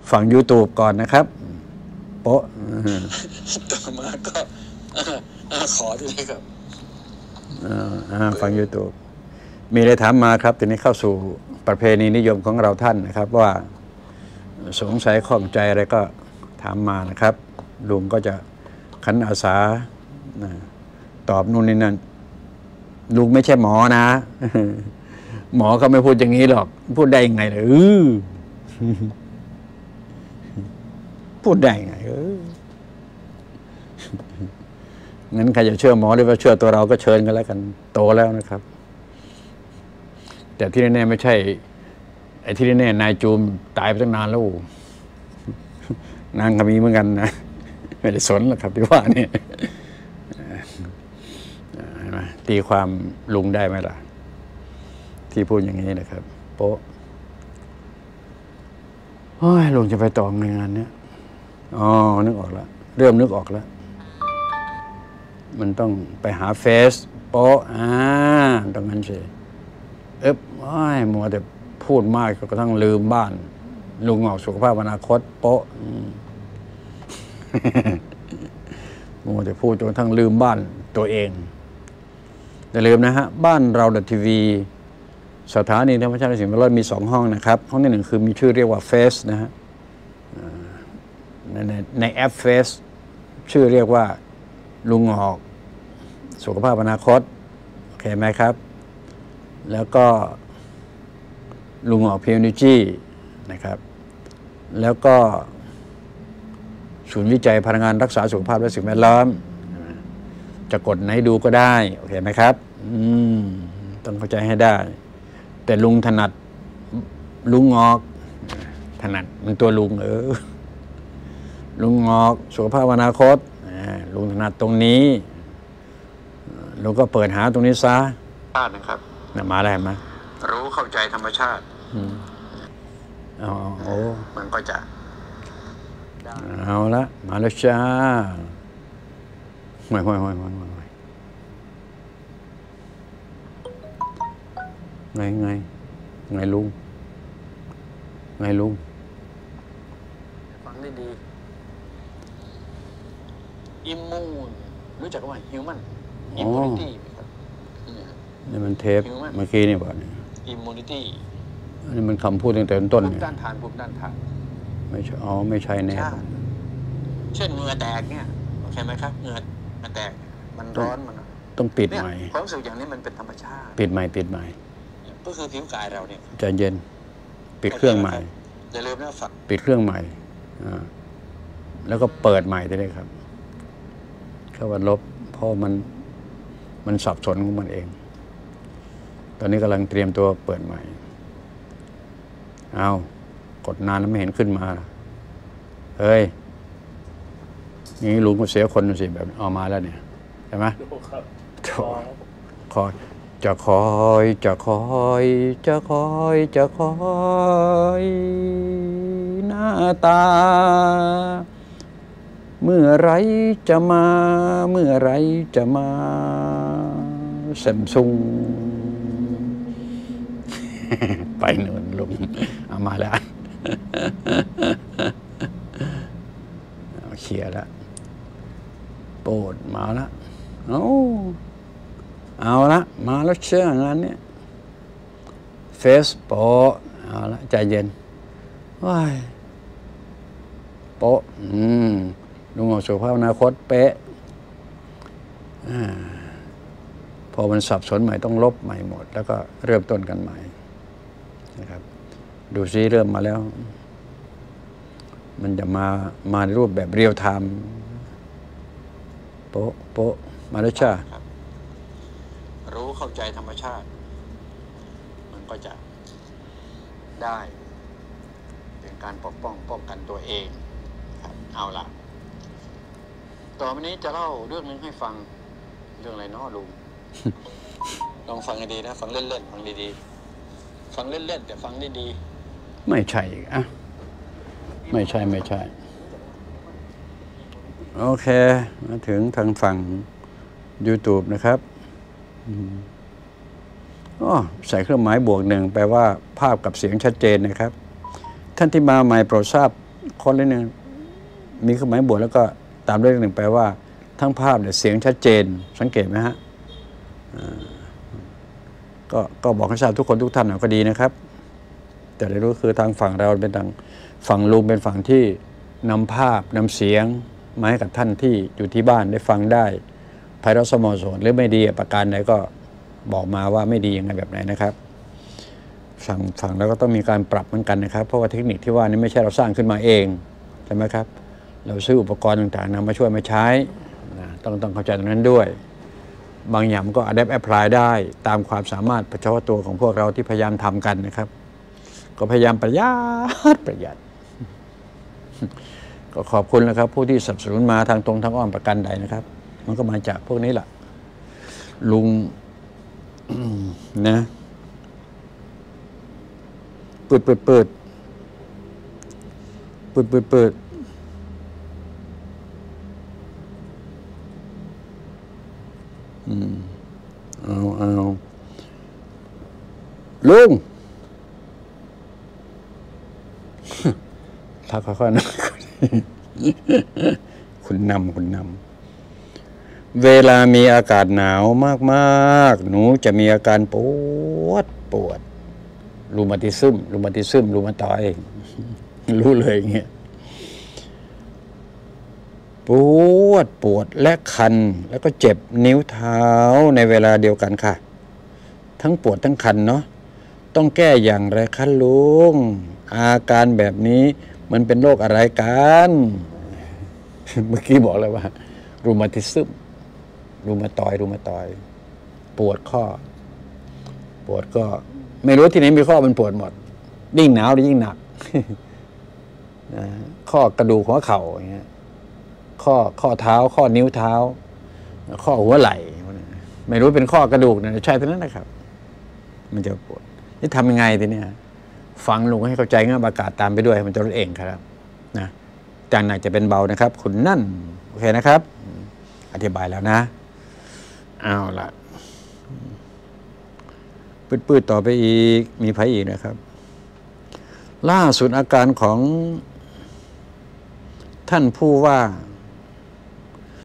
ฟัง YouTube ก่อนนะครับโป๊ะต่อมาก็ขอที่นี่ครับฟัง YouTube มีอะไรถามมาครับทีนี้เข้าสู่ประเพณีนิยมของเราท่านนะครับว่าสงสัยข้องใจอะไรก็ถามมานะครับลุงก็จะขันอาสาตอบนู่นนี่นั่นลุงไม่ใช่หมอนะหมอเขาไม่พูดอย่างนี้หรอกพูดได้ยังไงเลยพูดได้ยังไงงั้นใครจะเชื่อหมอหรือว่าเชื่อตัวเราก็เชิญกันแล้วกันโตแล้วนะครับแต่ที่แน่ๆไม่ใช่ไอ้ที่แน่ๆนายจูมตายไปตั้งนานแล้วนางก็มีเหมือนกันนะไม่ได้สนหรอกครับที่ว่านี่ตีความลุงได้ไหมล่ะที่พูดอย่างนี้นะครับโป๊ะโอ้ยลุงจะไปต่อในงานเนี้ยอ๋อนึกออกแล้วเริ่มนึกออกแล้วมันต้องไปหาเฟซโป๊ะตรงนั้นสิโอ้ยมัวแต่พูดมากก็กระทั่งลืมบ้านลุงออกสุขภาพอนาคตโป๊ะมัวแต่พูดจนกระทั่งลืมบ้านตัวเองอย่าลืมนะฮะบ้านเราทีวีสถานีธรรมชาติสิ่งแวดล้อมมี2ห้องนะครับห้องที่1คือมีชื่อเรียกว่าเฟซนะฮะในแอปเฟซชื่อเรียกว่าลุงออกสุขภาพอนาคตโอเคไหมครับแล้วก็ลุงออกPNGนะครับแล้วก็ศูนย์วิจัยพลังงานรักษาสุขภาพและสิ่งแวดล้อมจะกดไหนดูก็ได้โอเคไหมครับต้องเข้าใจให้ได้แต่ลุงถนัดลุงงอกถนัดมันตัวลุงลุงงอกสุขภาพอนาคตลุงถนัดตรงนี้ลุงก็เปิดหาตรงนี้ซะนะครับมาได้ไหมรู้เข้าใจธรรมชาติมันก็จะเอาละมาแล้วจ้าห่วยไงลุงฟังได้ดีอิมมูนรู้จักว่าฮิวแมนอิมมูนิตี้ครับนี่มันเทปเมื่อกี้นี่บอกอิมมูนิตี้อันนี้มันคำพูดตั้งแต่ต้นภูมิต้านทานไม่ใช่ไม่ใช่แน่เช่นเหงื่อแตกเนี่ยโอเคไหมครับเหงื่อแตกมันร้อนมันต้องปิดใหม่ความรู้สึกอย่างนี้มันเป็นธรรมชาติปิดใหม่ก็คือผิวกายเราเนี่ยใจเย็นปิดเครื่องใหม่อย่าลืมนะปิดเครื่องใหม่แล้วก็เปิดใหม่ได้เลยครับเข้าวันลบเพราะมันสับสนของมันเองตอนนี้กำลังเตรียมตัวเปิดใหม่กดนานแล้วไม่เห็นขึ้นมาเฮ้ยนี่ลุงก็เสียคนสิแบบออกมาแล้วเนี่ยใช่ไหมจะคอยหน้าตาเมื่อไรจะมาแซมซุงไปหนุนลุงเอามาแล้วเคลียร์แล้วโปรดมาแล้วเอาละมาแล้วเชื่องานนี้เฟซโปะเอาละใจเย็นว้ายโปะลุงออกสุขภาพอนาคตเป๊ะพอมันสับสนใหม่ต้องลบใหม่หมดแล้วก็เริ่มต้นกันใหม่นะครับดูซิเริ่มมาแล้วมันจะมาในรูปแบบเรียลไทม์โป๊ะมาแล้วจ้ารู้เข้าใจธรรมชาติมันก็จะได้เป็นการป้องกันตัวเองครับเอาล่ะต่อไปนี้จะเล่าเรื่องนึงให้ฟังเรื่องอะไรเนาะลุง ลองฟังให้ดีนะฟังเล่นๆฟังดีๆฟังเล่นๆแต่ฟังได้ดีไม่ใช่ไม่ใช่โอเคมาถึงทางฝั่ง YouTube นะครับใส่เครื่องหมายบวก1แปลว่าภาพกับเสียงชัดเจนนะครับท่านที่มาใหม่โปรดทราบคนเลยหนึ่งมีเครื่องหมายบวกแล้วก็ตามด้วยเลขหนึ่งแปลว่าทั้งภาพเนี่ยเสียงชัดเจนสังเกตไหมฮะก็บอกให้ทราบทุกคนทุกท่านก็ดีนะครับแต่ได้รู้คือทางฝั่งเราเป็นทางฝั่งลุงเป็นฝั่งที่นำภาพนำเสียงมาให้กับท่านที่อยู่ที่บ้านได้ฟังได้ไพเราะสมอสนหรือไม่ดีประการใดก็บอกมาว่าไม่ดียังไงแบบไหนนะครับฝั่งเราก็ต้องมีการปรับเหมือนกันนะครับเพราะว่าเทคนิคที่ว่านี้ไม่ใช่เราสร้างขึ้นมาเองใช่ไหมครับเราซื้ออุปกรณ์ต่างๆนำมาช่วยมาใช้ต้องเข้าใจตรงนั้นด้วยบางอย่างก็ adapt apply ได้ตามความสามารถเฉพาะตัวของพวกเราที่พยายามทำกันนะครับก็พยายามประหยัดก็ขอบคุณนะครับผู้ที่สนับสนุนมาทางตรงทางอ้อมประกันใดนะครับมันก็มาจากพวกนี้แหละลุงนะเปิดเอาลุงถ้าค่อยๆนะคุณนำเวลามีอากาศหนาวมากๆหนูจะมีอาการปวดรูมาติซึมรูมาตอยรู้เลยอย่างเงี้ยปวดและคันแล้วก็เจ็บนิ้วเท้าในเวลาเดียวกันค่ะทั้งปวดทั้งคันเนาะต้องแก้อย่างไรคะลุงอาการแบบนี้มันเป็นโรคอะไรกันเมื่อกี้บอกแล้วว่ารูมาติซึมรูมาตอยปวดข้อปวดก็ไม่รู้ที่ไหนมีข้อมันปวดหมดยิ่งหนาวยิ่งหนักข้อกระดูกหัวเข่าอย่างเงี้ยข้อเท้าข้อนิ้วเท้าข้อหัวไหล่ไม่รู้เป็นข้อกระดูกนะใช่ทั้งนั้นนะครับมันจะปวดนี่ทำยังไงทีเนี้ยฟังลุงให้เข้าใจง่ายประกาศตามไปด้วยมันจะลดเองครับนะจากหนักจะเป็นเบานะครับคุณนั่นโอเคนะครับอธิบายแล้วนะเอาล่ะปืดต่อไปอีกมีไผอีกนะครับล่าสุดอาการของท่านผู้ว่า